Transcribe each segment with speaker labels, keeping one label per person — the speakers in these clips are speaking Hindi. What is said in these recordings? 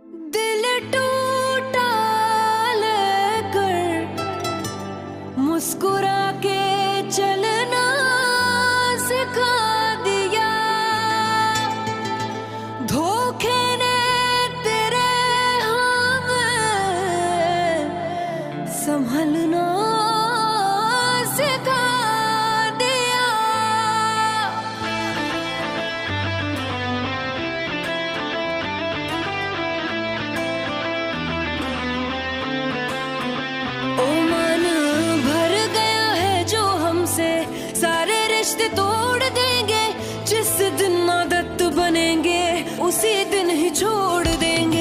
Speaker 1: दिल टूटा लेकर मुस्कुरा के चलना सिखा दिया, धोखे ने तेरे हमें संभलना सिखा दिया। ओ मन भर गया है जो हमसे, सारे रिश्ते तोड़ देंगे, जिस दिन आदत बनेंगे उसी दिन ही छोड़ देंगे।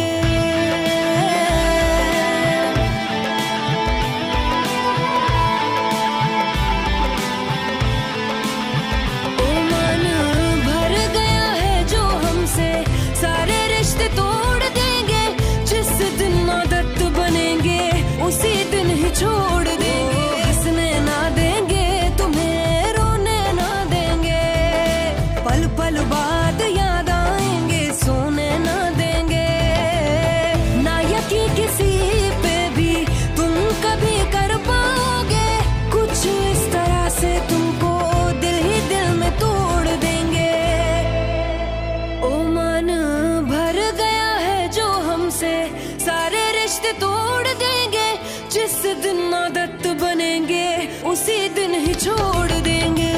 Speaker 1: ओ मन भर गया है जो हमसे, सारे रिश्ते तोड़ देंगे, जिस दिन आदत बनेंगे उसी दिन ही छोड़ देंगे। हंसने ना देंगे तुम्हें, रोने ना देंगे, पल पल बाद याद आएंगे, सोने ना देंगे। ना यकीन किसी पे भी तुम कभी कर पाओगे, कुछ इस तरह से तुमको दिल ही दिल में तोड़ देंगे। ओ मन भर गया है जो हमसे, सारे रिश्ते तोड़ देंगे, जिस दिन आदत बनेंगे उसी दिन ही छोड़ देंगे।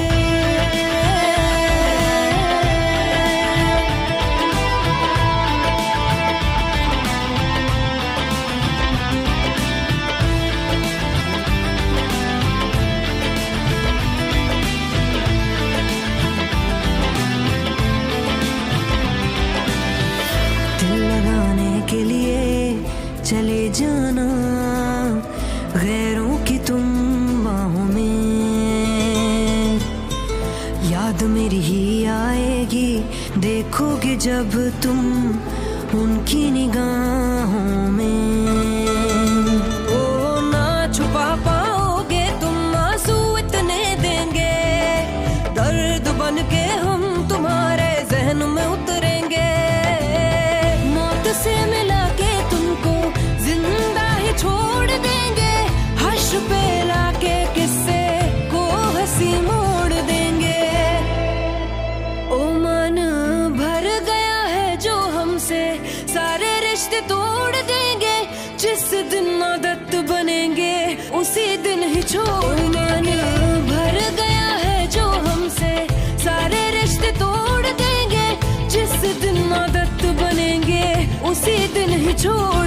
Speaker 1: दिल लगाने के लिए चले जाना गैरों की तुम बाहों में, याद मेरी ही आएगी देखोगे जब तुम उनकी निगाहों में। ओ ना छुपा पाओगे तुम आंसू इतने देंगे, दर्द बन के हम तुम्हारे जहन में उतरेंगे। मौत से मिला के तुमको जिंदा ही छोड़ देंगे, हर्ष पे लाके किस्से को हंसी मोड़ देंगे। ओ मन भर गया है जो हमसे, सारे रिश्ते तोड़ देंगे, जिस दिन आदत बनेंगे उसी दिन ही छोड़ देंगे। भर गया है जो हमसे, सारे रिश्ते तोड़ देंगे, जिस दिन आदत बनेंगे उसी दिन ही छोड़